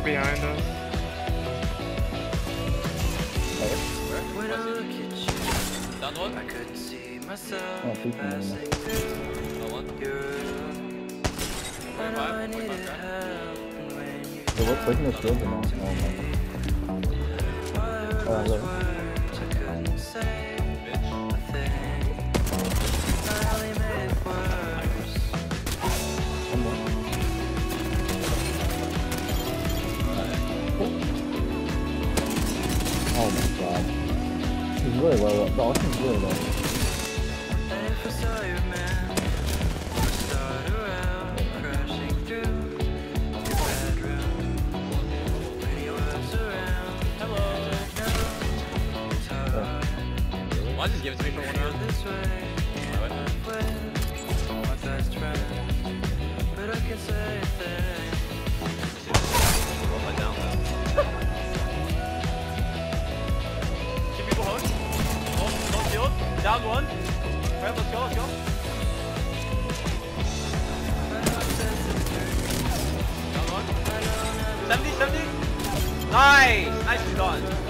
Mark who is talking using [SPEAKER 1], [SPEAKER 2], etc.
[SPEAKER 1] behind us.
[SPEAKER 2] When I look at you,
[SPEAKER 3] Down one.
[SPEAKER 2] I couldn't see myself
[SPEAKER 4] Oh, people
[SPEAKER 2] passing through
[SPEAKER 3] Down one.
[SPEAKER 2] your room. I know I needed help, and when you
[SPEAKER 4] We're pushing the shield now.
[SPEAKER 2] all I wrote was words I couldn't say a thing. I only made it worse.
[SPEAKER 4] Oh my god. He's really low. The Austin's really low.
[SPEAKER 2] And if I saw your man, I'd start around crashing through your bedroom. When he was around,
[SPEAKER 3] Hello.
[SPEAKER 2] it's hard.
[SPEAKER 3] Why just give it to me for 1 round?
[SPEAKER 2] This way, with my best friend, but I can say a thing.
[SPEAKER 3] Roll my down though. Two people hold. Hold field. Down one. Alright, let's go, let's go. Down one. 70, 70. Nice! Nicely done.